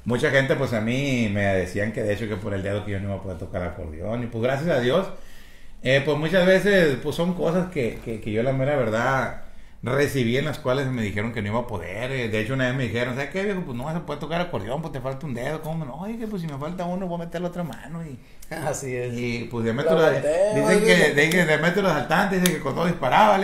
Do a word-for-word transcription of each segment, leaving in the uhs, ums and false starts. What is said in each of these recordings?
mucha gente pues a mí me decían que de hecho que por el dedo que yo no iba a poder tocar acordeón, y pues gracias a Dios, eh, pues muchas veces pues son cosas que, que, que yo la mera verdad recibí, en las cuales me dijeron que no iba a poder. De hecho una vez me dijeron, ¿sabes qué, viejo? Pues no vas a poder tocar acordeón, pues te falta un dedo. ¿Cómo? No, oye, pues si me falta uno voy a meter la otra mano. Y así es. Y pues de método, la dicen que de, de, de método saltante, dicen que con todo disparaba.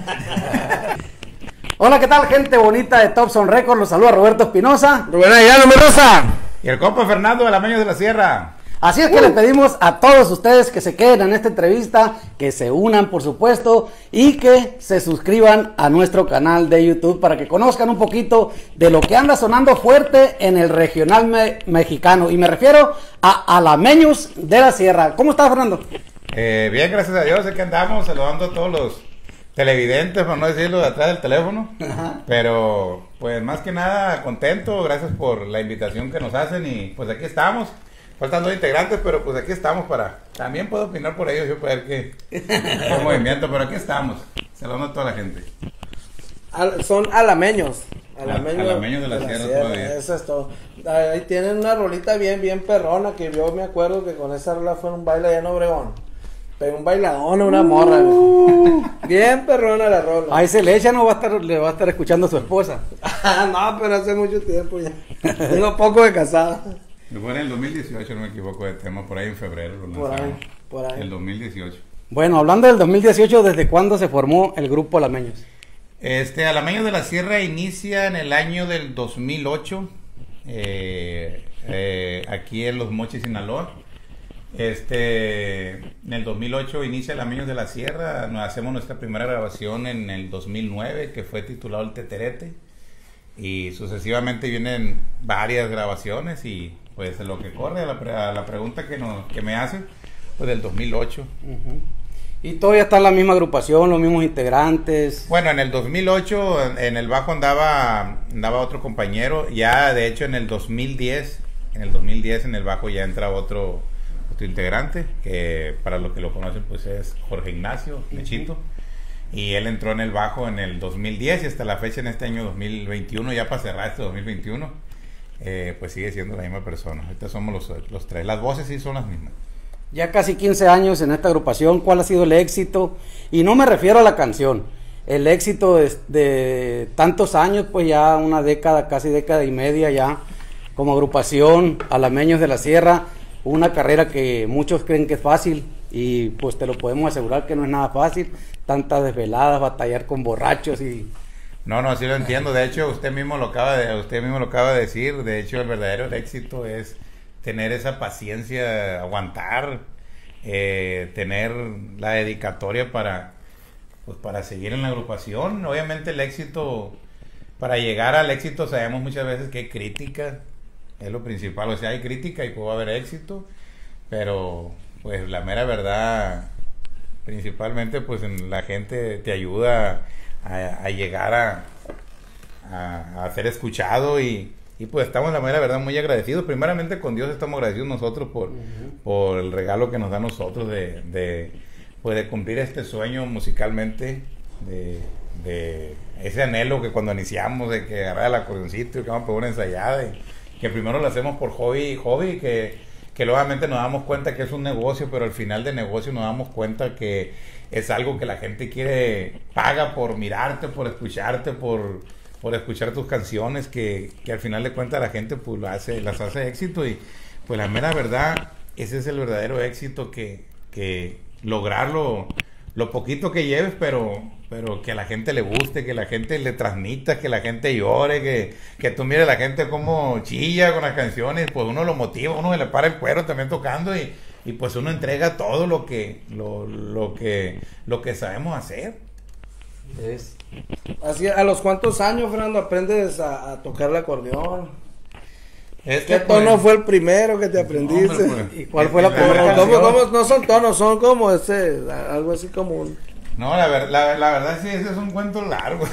Hola, ¿qué tal, gente bonita de Thompson Records? Los saluda Roberto Espinosa. Rubén Ayala, mi Rosa. Y el compa Fernando de la Meños de la Sierra. Así es que uh. les pedimos a todos ustedes que se queden en esta entrevista, que se unan, por supuesto, y que se suscriban a nuestro canal de YouTube para que conozcan un poquito de lo que anda sonando fuerte en el regional me mexicano. Y me refiero a Alameños de la Sierra. ¿Cómo estás, Fernando? Eh, bien, gracias a Dios. Aquí andamos saludando a todos los televidentes, por no decirlo, de atrás del teléfono. Ajá. Pero, pues, más que nada, contento. Gracias por la invitación que nos hacen y, pues, aquí estamos. Faltan dos integrantes, pero pues aquí estamos para... También puedo opinar por ellos, yo puedo ver qué, qué movimiento, pero aquí estamos. Saludando a toda la gente. Al, son alameños. Alameños, alameños de la, de la Sierra, sierra todavía. Eso es todo. Ahí tienen una rolita bien, bien perrona, que yo me acuerdo que con esa rola fue un baile allá en Obregón. Pero un bailadón a una morra. Uh, bien perrona la rola. Ahí se le echa, no va a estar, le va a estar escuchando a su esposa. No, pero hace mucho tiempo ya. Tengo poco de casada. Fue en el dos mil dieciocho, no me equivoco de tema, por ahí en febrero. Lo por ahí, por ahí. El dos mil dieciocho. Bueno, hablando del dos mil dieciocho, ¿desde cuándo se formó el grupo Alameños? Este, Alameños de la Sierra inicia en el año del dos mil ocho, eh, eh, aquí en Los Mochis, Sinaloa. Este, en el dos mil ocho inicia Alameños de la Sierra, nos hacemos nuestra primera grabación en el dos mil nueve, que fue titulado El Teterete. Y sucesivamente vienen varias grabaciones y pues lo que corre a la, a la pregunta que, nos, que me hacen, pues del dos mil ocho. Uh-huh. ¿Y todavía está la misma agrupación, los mismos integrantes? Bueno, en el dos mil ocho en, en el bajo andaba, andaba otro compañero, ya de hecho en el dos mil diez, en el dos mil diez en el bajo ya entra otro, otro integrante, que para los que lo conocen pues es Jorge Ignacio Mechito. Uh-huh. Y él entró en el bajo en el dos mil diez y hasta la fecha en este año dos mil veintiuno, ya para cerrar este dos mil veintiuno, eh, pues sigue siendo la misma persona. Ahorita somos los, los tres, las voces sí son las mismas. Ya casi quince años en esta agrupación, ¿cuál ha sido el éxito? Y no me refiero a la canción, el éxito de, de tantos años, pues ya una década, casi década y media ya, como agrupación Alameños de la Sierra, una carrera que muchos creen que es fácil, y pues te lo podemos asegurar que no es nada fácil, tantas desveladas, batallar con borrachos y... No, no, sí lo entiendo, de hecho usted mismo lo acaba de, usted mismo lo acaba de decir, de hecho el verdadero éxito es tener esa paciencia, aguantar, eh, tener la dedicatoria para, pues para seguir en la agrupación. Obviamente el éxito, para llegar al éxito sabemos muchas veces que hay crítica, es lo principal, o sea hay crítica y puede haber éxito, pero pues la mera verdad, principalmente pues en la gente te ayuda a, a llegar a, a, a ser escuchado y, y pues estamos la mera verdad muy agradecidos. Primeramente con Dios estamos agradecidos nosotros por, uh-huh. por el regalo que nos da a nosotros de, de, pues de cumplir este sueño musicalmente, de, de ese anhelo que cuando iniciamos de que agarrar el acordeoncito y que vamos a poner una ensayada y que primero lo hacemos por hobby, hobby que que obviamente nos damos cuenta que es un negocio, pero al final del negocio nos damos cuenta que es algo que la gente quiere, paga por mirarte, por escucharte, por, por escuchar tus canciones, que, que al final de cuentas la gente pues lo hace, las hace éxito y pues la mera verdad, ese es el verdadero éxito, que, que lograrlo, lo poquito que lleves, pero, pero que a la gente le guste, que la gente le transmita, que la gente llore, que, que tú mires a la gente como chilla con las canciones, pues uno lo motiva, uno le para el cuero también tocando y, y pues uno entrega todo lo que, lo, lo que, lo que sabemos hacer. Es. Así, ¿a los cuántos años, Fernando, aprendes a, a tocar el acordeón? Es ¿Qué tono pues, fue el primero que te aprendiste? No, hombre, pues, ¿Y cuál fue la primera canción? ¿Cómo, cómo, no son tonos, son como ese, algo así como un... No, la, ver, la, la verdad sí, ese es un cuento largo.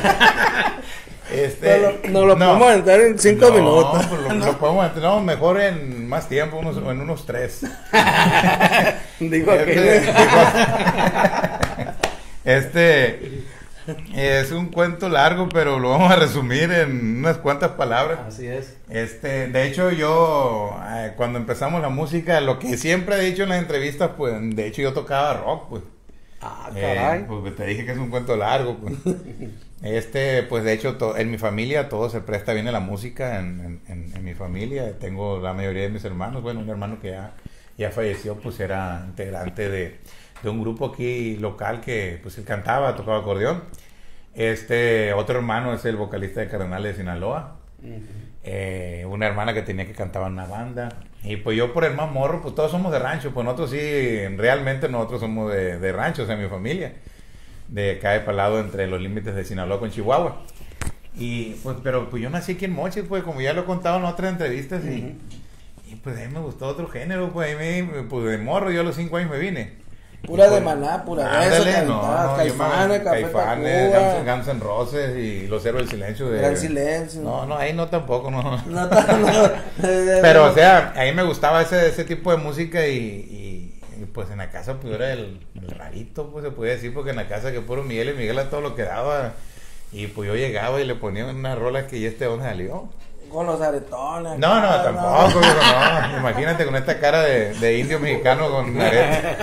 este, no, lo, no lo no, podemos entrar en cinco no, minutos. Pues lo, lo podemos entrar, no, mejor en más tiempo, unos, en unos tres. Digo que... Este, este Es un cuento largo, pero lo vamos a resumir en unas cuantas palabras. Así es. Este, de hecho, yo, eh, cuando empezamos la música, lo que siempre he dicho en las entrevistas, pues, de hecho, yo tocaba rock, pues. Ah, caray. Eh, pues te dije que es un cuento largo, pues. Este, pues, de hecho, to- en mi familia todo se presta bien a la música, en, en, en, en mi familia. Tengo la mayoría de mis hermanos, bueno, un hermano que ya, ya falleció, pues, era integrante de, de un grupo aquí local que, pues, él cantaba, tocaba acordeón. Este, otro hermano es el vocalista de Cardenales de Sinaloa. Uh-huh. Eh, una hermana que tenía que cantaba en una banda. Y pues yo por el más morro, pues todos somos de rancho. Pues nosotros sí, realmente nosotros somos de, de rancho, o sea, mi familia. De acá de Palado, entre los límites de Sinaloa con Chihuahua. Y pues, pero pues yo nací aquí en Mochis, pues como ya lo he contado en otras entrevistas. Uh-huh. y, y pues a mí me gustó otro género, pues a mí, pues de morro, yo a los cinco años me vine. Pura pues, de Maná, pura ándale, de eso, no, no, Caifanes, Café Caifanes, Tacuba, Guns, Guns N' Roses y Los Héroes del Silencio. De, Gran Silencio. No, no, ahí no tampoco, no. No, no, no. Pero, o sea, a mí me gustaba ese, ese tipo de música y, y, y pues en la casa pues era el, el rarito, pues se puede decir, porque en la casa que puro Miguel y Miguel a todo lo que daba. Y pues yo llegaba y le ponía unas rolas que ya este dónde salió. Con los aretones. No, no, no, tampoco, no. no. Imagínate con esta cara de, de indio mexicano con arete.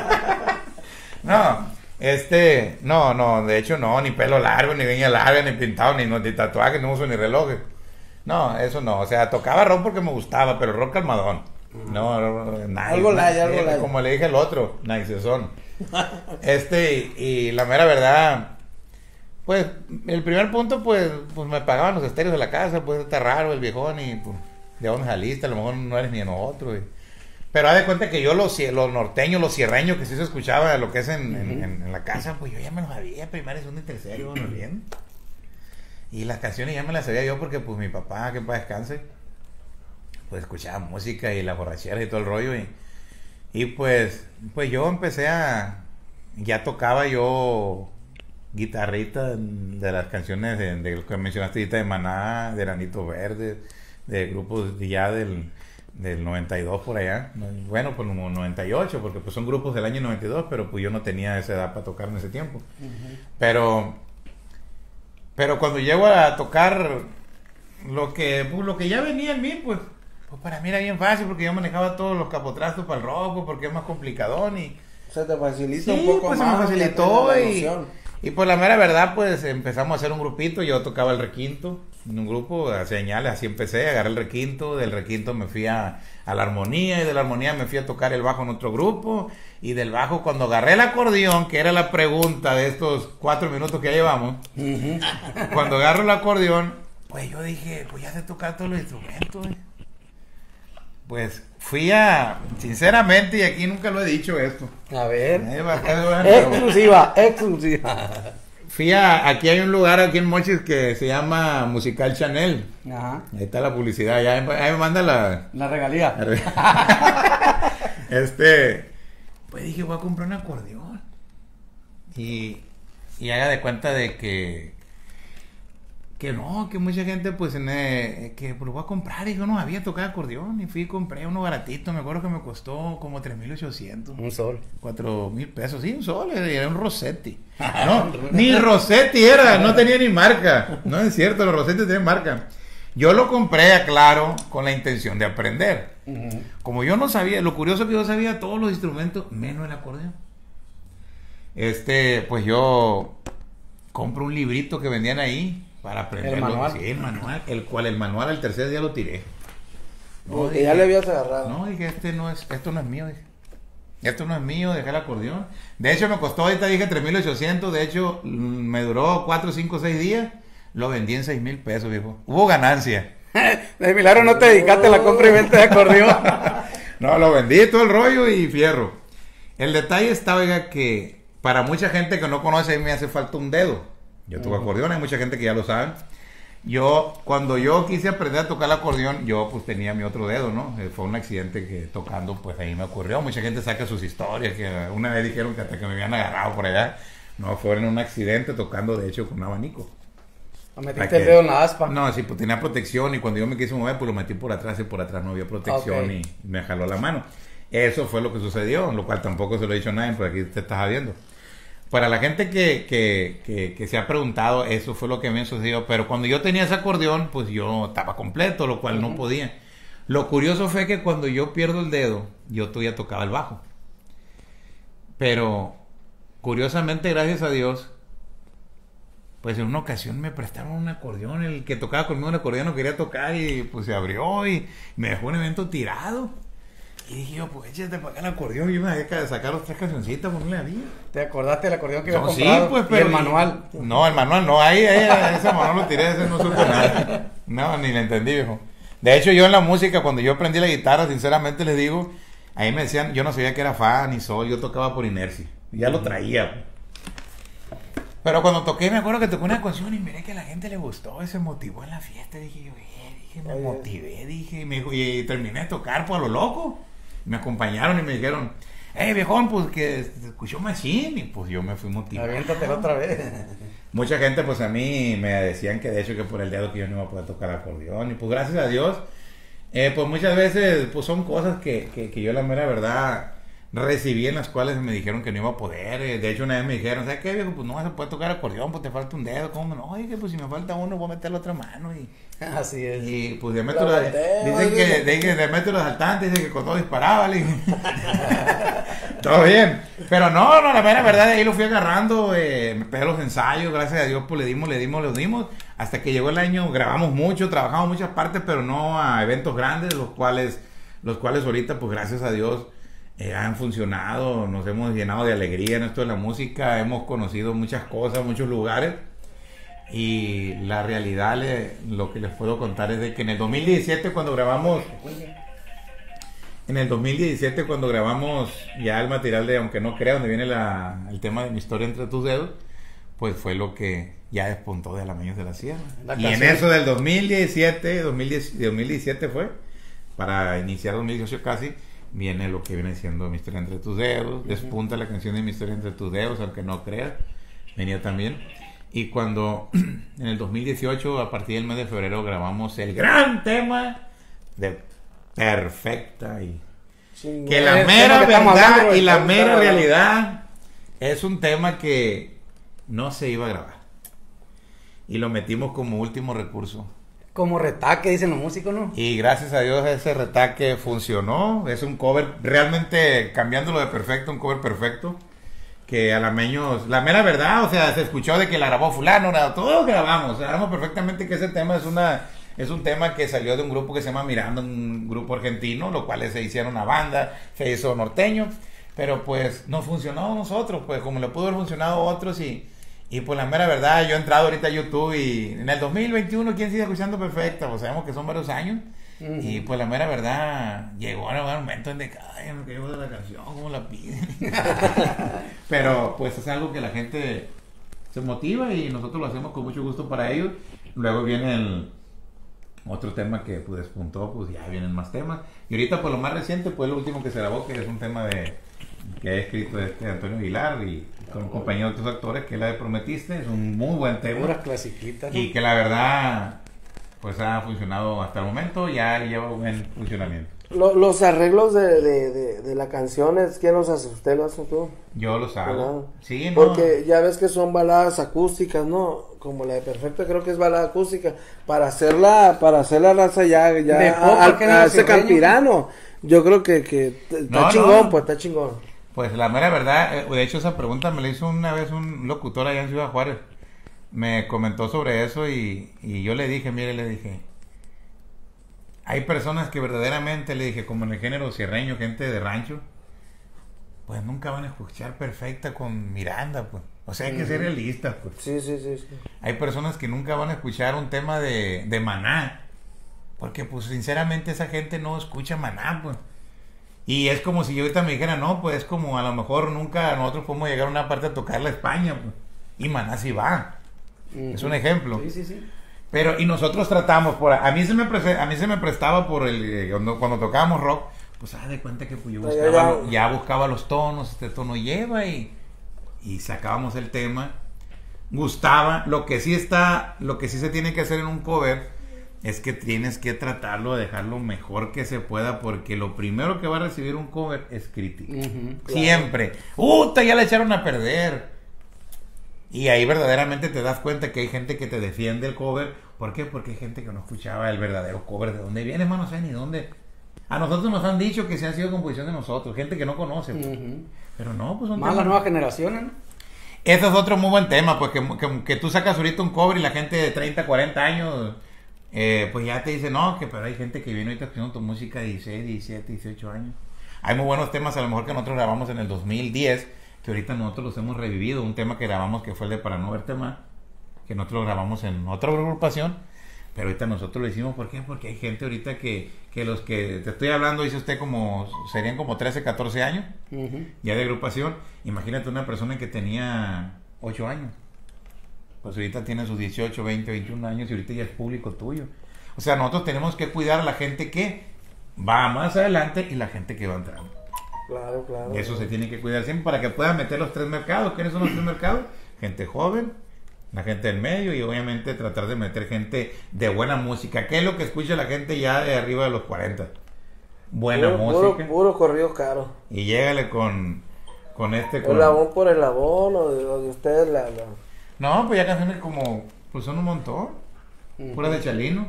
No, este, no, no, de hecho no, ni pelo largo, ni greña larga, ni pintado, ni, ni tatuaje, no uso ni relojes. No, eso no, o sea, tocaba rock porque me gustaba, pero rock calmadón. No, no, no nice, algo light, algo light. Como le dije al otro, nice son. Este, y, y la mera verdad, pues, el primer punto, pues, pues me pagaban los estéreos de la casa, pues está raro el viejón y pues, de dónde saliste, a lo mejor no eres ni de nosotros. Y, pero haz de cuenta que yo los, los norteños, los sierreños, que sí se escuchaba lo que es en, uh-huh. en, en, en la casa, pues yo ya me los sabía, primaria, segundo y tercero, ¿no? Bien. Y las canciones ya me las sabía yo porque pues mi papá, que en paz descanse, pues escuchaba música y las borracheras y todo el rollo. Y, y pues, pues yo empecé a, ya tocaba yo guitarrita de las canciones de, de lo que mencionaste ahorita, de Maná, de Granito Verde, de grupos de ya del... del noventa y dos por allá, bueno, pues como noventa y ocho, porque pues son grupos del año noventa y dos, pero pues yo no tenía esa edad para tocar en ese tiempo. Uh-huh. Pero pero cuando llego a tocar lo que pues, lo que ya venía en mí, pues, pues para mí era bien fácil, porque yo manejaba todos los capotrastos para el rock, pues, porque es más complicadón y se te facilita sí, un poco pues, más. Se me facilitó y, y pues la mera verdad, pues empezamos a hacer un grupito, yo tocaba el requinto, en un grupo, a señales, así empecé, agarré el requinto, del requinto me fui a, a la armonía, y de la armonía me fui a tocar el bajo en otro grupo, y del bajo cuando agarré el acordeón, que era la pregunta de estos cuatro minutos que llevamos, uh-huh. Cuando agarro el acordeón, pues yo dije, pues ya sé tocar todos los instrumentos, eh. Pues fui a, sinceramente, y aquí nunca lo he dicho esto. A ver. Eh, bastante, exclusiva, exclusiva. Fui a, aquí hay un lugar aquí en Mochis que se llama Musical Chanel. Ajá. Ahí está la publicidad, ya ahí, ahí me manda la... La regalía. La regalía. Este, pues dije, voy a comprar un acordeón. Y, y haga de cuenta de que, que no, que mucha gente pues, en, eh, que pues, lo voy a comprar. Y yo no había tocado acordeón. Y fui y compré uno baratito, me acuerdo que me costó como tres mil ochocientos. Un sol. cuatro mil pesos, sí, un sol, era un Rossetti. No, ni Rossetti era, no tenía ni marca. No es cierto, los Rossetti tienen marca. Yo lo compré, aclaro, con la intención de aprender. Uh-huh. Como yo no sabía, lo curioso es que yo sabía todos los instrumentos, menos el acordeón. Este, pues yo compro un librito que vendían ahí para aprender. ¿El manual? Sí, el manual, el cual el manual al tercer día lo tiré. No, porque dije, ya le habías agarrado. No, dije, este no es, esto no es mío, dije. Esto no es mío, dejé el acordeón. De hecho, me costó, ahorita dije tres mil ochocientos. De hecho, me duró cuatro, cinco, seis días. Lo vendí en seis mil pesos, viejo. Hubo ganancia. De milagro no te dedicaste a la compra y venta de acordeón. No, lo vendí todo el rollo y fierro. El detalle está, oiga, que para mucha gente que no conoce, a mí me hace falta un dedo. Yo toco uh-huh. acordeón, hay mucha gente que ya lo sabe. Yo, cuando yo quise aprender a tocar el acordeón, yo pues tenía mi otro dedo, ¿no? Eh, fue un accidente que tocando, pues ahí me ocurrió. Mucha gente saca sus historias, que una vez dijeron que hasta que me habían agarrado por allá. No, fue en un accidente tocando, de hecho, con un abanico. ¿Metiste que, el dedo en la aspa? No, sí, pues tenía protección y cuando yo me quise mover, pues lo metí por atrás y por atrás no había protección okay. Y me jaló la mano. Eso fue lo que sucedió, lo cual tampoco se lo he dicho a nadie, porque aquí te estás viendo. para la gente que, que, que, que se ha preguntado, eso fue lo que me sucedió. Pero cuando yo tenía ese acordeón, pues yo estaba completo, lo cual uh-huh. no podía. Lo curioso fue que cuando yo pierdo el dedo, yo todavía tocaba el bajo. Pero, curiosamente, gracias a Dios, pues en una ocasión me prestaron un acordeón. El que tocaba conmigo un acordeón no quería tocar y pues se abrió y me dejó un evento tirado. Y dije yo, pues échate para acá el acordeón. Y yo me dejé sacar los tres cancioncitas, ponerle a mí. ¿Te acordaste del acordeón que no, había comprado? Sí, pues, pero... ¿Y el manual? No, el manual no. Ahí, ahí ese manual lo tiré, ese no supe nada. No, ni le entendí, viejo. De hecho, yo en la música, cuando yo aprendí la guitarra, sinceramente les digo, ahí me decían, yo no sabía que era fa ni sol, yo tocaba por inercia. Ya lo traía. Pero cuando toqué, me acuerdo que toqué una canción y miré que a la gente le gustó, se motivó en la fiesta. Dije yo, eh, dije, me Oye. motivé, dije, y, me, y terminé de tocar por lo loco. Me acompañaron y me dijeron, hey viejón, pues que se escuchó machín. Y pues yo me fui motivado. Aviéntatelo otra vez. Mucha gente pues a mí me decían que de hecho que por el dedo que yo no iba a poder tocar acordeón. Y pues gracias a Dios, eh, pues muchas veces pues son cosas que, que, que yo la mera verdad recibí, en las cuales me dijeron que no iba a poder. De hecho una vez me dijeron, ¿sabes qué viejo? Pues no vas a poder tocar acordeón, pues te falta un dedo. ¿Cómo no? Oye, pues si me falta uno voy a meter la otra mano. Y así es. Y pues de método la, dicen que de, de, de método asaltante, dicen que con todo disparaba. Todo bien. Pero no, no, la mera verdad de ahí lo fui agarrando, eh, me pegué los ensayos, gracias a Dios pues le dimos, le dimos, le dimos. Hasta que llegó el año, grabamos mucho, trabajamos muchas partes, pero no a eventos grandes, los cuales, los cuales ahorita pues gracias a Dios eh, han funcionado, nos hemos llenado de alegría en esto de la música, hemos conocido muchas cosas, muchos lugares. Y la realidad, le, lo que les puedo contar es de que en el dos mil diecisiete cuando grabamos en el dos mil diecisiete cuando grabamos ya el material de Aunque no crea, donde viene la, el tema de Mi historia entre tus dedos, pues fue lo que ya despuntó de Alameños de la Sierra. La y en eso del dos mil diecisiete, dos mil diez, dos mil diecisiete fue, para iniciar dos mil dieciocho casi, viene lo que viene siendo Mi historia entre tus dedos, despunta la canción de Mi historia entre tus dedos, Aunque no creas, venía también. Y cuando en el dos mil dieciocho, a partir del mes de febrero, grabamos el gran tema de Perfecta, y sí, que la mera que verdad y la mera realidad es un tema que no se iba a grabar y lo metimos como último recurso, como retaque, dicen los músicos, ¿no? Y gracias a Dios ese retaque funcionó. Es un cover, realmente cambiándolo de Perfecto, un cover perfecto. Que Alameños, la mera verdad, o sea, se escuchó de que la grabó fulano, nada, todos grabamos, sabemos perfectamente que ese tema es una es un tema que salió de un grupo que se llama Miranda, un grupo argentino, lo cual se hicieron una banda, se hizo norteño, pero pues no funcionó a nosotros, pues como le pudo haber funcionado a otros. Y, y pues la mera verdad, yo he entrado ahorita a YouTube y en el dos mil veintiuno, ¿quién sigue escuchando Perfecta? Pues sabemos que son varios años. Uh-huh. Y pues la mera verdad, llegó a un momento en de que, ay, me quedo de la canción, ¿cómo la piden? Pero pues es algo que la gente se motiva y nosotros lo hacemos con mucho gusto para ellos. Luego viene el otro tema que pues despuntó, pues ya vienen más temas. Y ahorita pues lo más reciente, pues lo último que se grabó, que es un tema de que ha escrito este Antonio Aguilar y con un compañero de otros actores, que es la de Prometiste, es un muy buen tema. Puras clasiquitas, ¿no? Y que la verdad pues ha funcionado hasta el momento, ya lleva un buen funcionamiento. Lo, los arreglos de, de, de, de la canción, ¿quién los hace? ¿Usted lo hace tú? Yo los hago. ¿Verdad? Sí, no. Porque ya ves que son baladas acústicas, ¿no? Como la de Perfecta, creo que es balada acústica. Para hacerla, para hacer la raza ya, ya de a, a, a ese campirano. Yo creo que, que está no, chingón, no. pues está chingón. Pues la mera verdad, de hecho esa pregunta me la hizo una vez un locutor allá en Ciudad Juárez. Me comentó sobre eso y, y yo le dije, mire, le dije, hay personas que verdaderamente, le dije, como en el género sierreño, gente de rancho, pues nunca van a escuchar Perfecta con Miranda, pues. O sea, hay que ser realistas, pues. Sí, sí, sí, sí. Hay personas que nunca van a escuchar un tema de, de Maná, porque pues sinceramente esa gente no escucha Maná, pues. Y es como si yo ahorita me dijera, no, pues es como a lo mejor nunca nosotros podemos llegar a una parte a tocar la España, pues. Y Maná sí va. Uh-huh. Es un ejemplo. Sí, sí, sí. Pero, y nosotros tratamos, por a mí se me, pre, a mí se me prestaba por el, eh, cuando, cuando tocábamos rock, pues haz de cuenta que pues, yo buscaba, ya, ya. ya buscaba los tonos, este tono lleva y, y sacábamos el tema. Gustaba, lo que sí está, lo que sí se tiene que hacer en un cover es que tienes que tratarlo de dejar lo mejor que se pueda, porque lo primero que va a recibir un cover es crítica. Uh-huh, claro. Siempre. ¡Uta! Ya la echaron a perder. Y ahí verdaderamente te das cuenta que hay gente que te defiende el cover. ¿Por qué? Porque hay gente que no escuchaba el verdadero cover. ¿De dónde viene, hermano? No sé ni dónde. A nosotros nos han dicho que se han sido composición de nosotros. Gente que no conoce. Pues. Uh-huh. Pero no, pues son Más las nuevas generaciones, ¿no? Ese es otro muy buen tema, pues que, que, que tú sacas ahorita un cover y la gente de treinta, cuarenta años, eh, pues ya te dice, no, que pero hay gente que viene ahorita escuchando tu música de dieciséis, diecisiete, dieciocho años. Hay muy buenos temas, a lo mejor que nosotros grabamos en el dos mil diez, que ahorita nosotros los hemos revivido. Un tema que grabamos que fue el de Para No Verte Más, que nosotros lo grabamos en otra agrupación, pero ahorita nosotros lo hicimos. ¿Por qué? Porque hay gente ahorita que, que los que te estoy hablando, dice usted, como serían como trece, catorce años, uh-huh, ya de agrupación. Imagínate una persona que tenía ocho años, pues ahorita tiene sus dieciocho, veinte, veintiún años y ahorita ya es público tuyo. O sea, nosotros tenemos que cuidar a la gente que va más adelante y la gente que va entrando. Claro, claro. Eso claro. Se tiene que cuidar siempre para que puedan meter los tres mercados. ¿Quiénes son los tres mercados? Gente joven, la gente del medio y obviamente tratar de meter gente de buena música. ¿Qué es lo que escucha la gente ya de arriba de los cuarenta? Buena puro, música. Puro, puro corrido caro. Y llégale con, con este... Con... El labón por el labón o de, o de ustedes la, la... No, pues ya canciones como... Pues son un montón. Uh-huh. Puras de Chalino.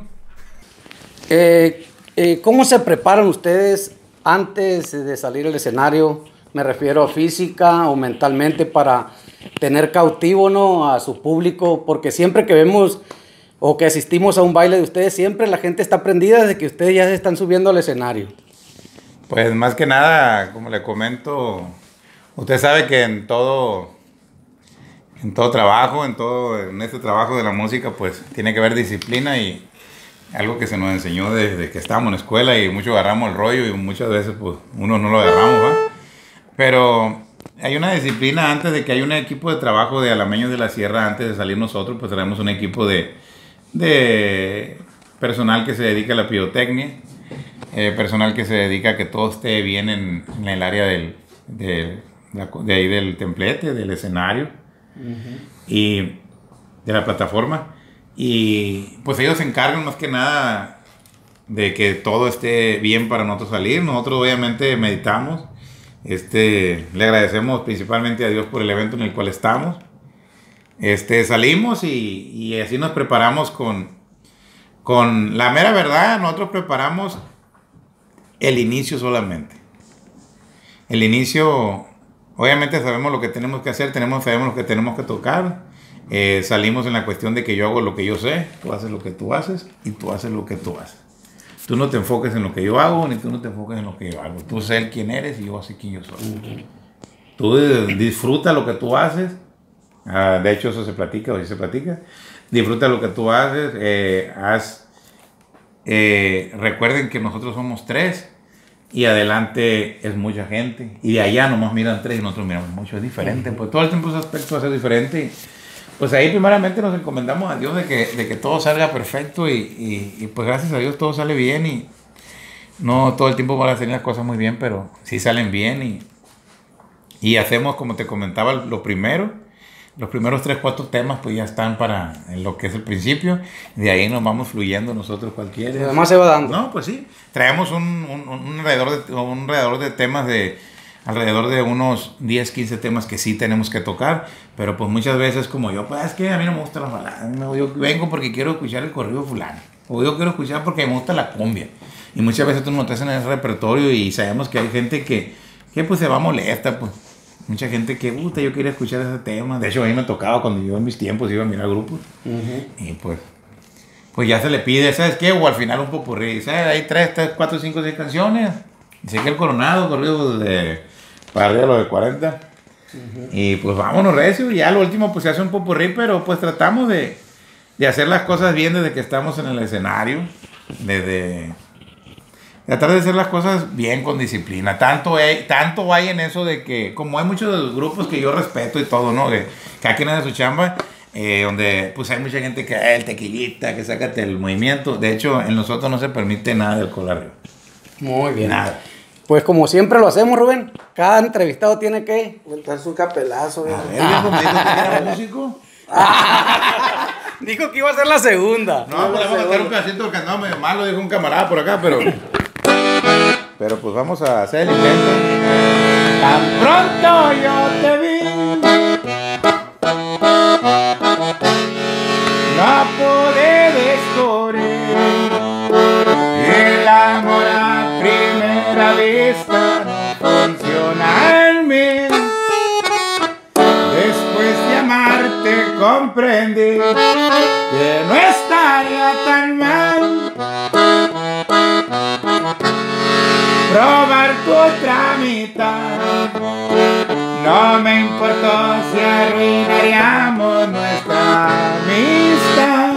Eh, eh, ¿Cómo se preparan ustedes antes de salir al escenario? Me refiero a física o mentalmente para tener cautivo, ¿no?, a su público, porque siempre que vemos o que asistimos a un baile de ustedes, siempre la gente está prendida de que ustedes ya se están subiendo al escenario. Pues más que nada, como le comento, usted sabe que en todo, en todo trabajo, en todo, en este trabajo de la música, pues tiene que haber disciplina y algo que se nos enseñó desde que estábamos en la escuela y muchos agarramos el rollo y muchas veces pues uno no lo agarramos, ¿va? Pero hay una disciplina antes de que haya un equipo de trabajo de Alameños de la Sierra. Antes de salir nosotros, pues traemos un equipo de, de personal que se dedica a la pirotecnia, eh, personal que se dedica a que todo esté bien en, en el área del, de, de ahí del templete, del escenario, uh-huh, y de la plataforma. Y pues ellos se encargan más que nada de que todo esté bien para nosotros salir. Nosotros obviamente meditamos. Este, le agradecemos principalmente a Dios por el evento en el cual estamos. Este, salimos y, y así nos preparamos con, con la mera verdad. Nosotros preparamos el inicio solamente. El inicio, obviamente sabemos lo que tenemos que hacer, tenemos, sabemos lo que tenemos que tocar. Eh, salimos en la cuestión de que yo hago lo que yo sé, tú haces lo que tú haces y tú haces lo que tú haces. Tú no te enfoques en lo que yo hago, ni tú no te enfoques en lo que yo hago. Tú sé quién eres y yo sé quién yo soy. Uh-huh. Tú disfruta lo que tú haces. Ah, de hecho, eso se platica, o sí se platica. Disfruta lo que tú haces. Eh, haz, eh, recuerden que nosotros somos tres y adelante es mucha gente. Y de allá nomás miran tres y nosotros miramos mucho. Es diferente. Uh-huh. Pues todo el tiempo ese aspecto va a ser diferente. Pues ahí primeramente nos encomendamos a Dios de que, de que todo salga perfecto y, y, y pues gracias a Dios todo sale bien y no todo el tiempo van a salir las cosas muy bien, pero sí salen bien y, y hacemos, como te comentaba, lo primero, los primeros tres, cuatro temas pues ya están para lo que es el principio, de ahí nos vamos fluyendo nosotros cualquiera. Además se va dando. No, pues sí, traemos un, un, un, alrededor, de, un alrededor de temas de... alrededor de unos diez, quince temas que sí tenemos que tocar, pero pues muchas veces como yo, pues es que a mí no me gusta la balada, yo vengo porque quiero escuchar el corrido fulano, o yo quiero escuchar porque me gusta la cumbia, y muchas veces tú no estás en ese repertorio y sabemos que hay gente que, que pues se va molesta, pues, mucha gente que, puta, yo quería escuchar ese tema, de hecho a mí me tocaba cuando yo en mis tiempos iba a mirar grupos, uh-huh, y pues, pues ya se le pide, ¿sabes qué? O al final un popurrí, ¿sabes? Hay tres, tres, cuatro, cinco, seis canciones, sé que el Coronado, corrido de... para arriba de los de cuarenta. Uh-huh. Y pues vámonos recio. Y ya lo último pues se hace un popurrí, pero pues tratamos de, de hacer las cosas bien desde que estamos en el escenario. Desde tratar de hacer las cosas bien con disciplina. Tanto hay, tanto hay en eso de que, como hay muchos de los grupos que yo respeto y todo, ¿no? Que cada quien hace su chamba. Eh, donde pues hay mucha gente que eh, el tequilita, que sácate el movimiento. De hecho, en nosotros no se permite nada del alcohol arriba. Muy bien. Nada. Pues como siempre lo hacemos, Rubén, cada entrevistado tiene que... Montarse un capelazo. A ver, viejo, me dijo que era músico. Dijo que iba a ser la segunda. No, pues vamos a hacer un pedacito porque andaba medio malo, dijo un camarada por acá, pero... Pero pues vamos a hacer el intento. Tan pronto yo te vi. la vista no funciona en mí. Después de amarte comprendí que no estaría tan mal probar tu otra mitad. No me importó si arruinaríamos nuestra amistad.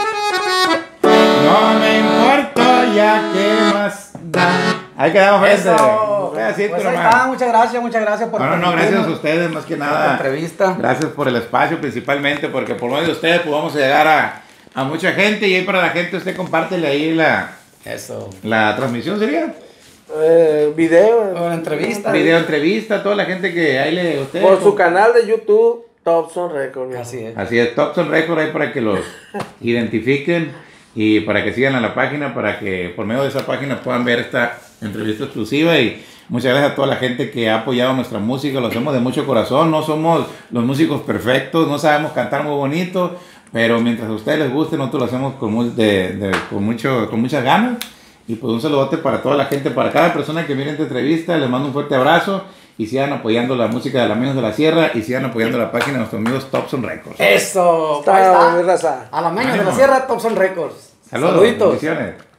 No me importó ya que más da. Ahí quedamos, gente. Eso. Voy a decirte Pues ahí nomás. está, muchas gracias, muchas gracias por No, no, no, gracias a permitirnos ustedes más que esta nada. entrevista. Gracias por el espacio principalmente, porque por medio de ustedes pues, vamos a llegar a, a mucha gente y ahí para la gente usted compártele ahí la, Eso. la transmisión, ¿sería? Eh, video. Una entrevista. Video entrevista, toda la gente que ahí le usted. Por su canal de YouTube, Thompson Records. Así es. Así es, Thompson Records ahí para que los identifiquen y para que sigan a la página, para que por medio de esa página puedan ver esta entrevista exclusiva. Y muchas gracias a toda la gente que ha apoyado nuestra música, lo hacemos de mucho corazón, no somos los músicos perfectos, no sabemos cantar muy bonito, pero mientras a ustedes les guste, nosotros lo hacemos con, mu- de, de- con, mucho, con muchas ganas. Y pues un saludote para toda la gente, para cada persona que viene a esta entrevista, les mando un fuerte abrazo y sigan apoyando la música de Alameños de la Sierra y sigan apoyando la página de nuestros amigos Thompson Records. Eso. Está Ahí está. muy raza. A la meña de la Ánimo. Sierra, Thompson Records. Saludos, Saluditos. bendiciones.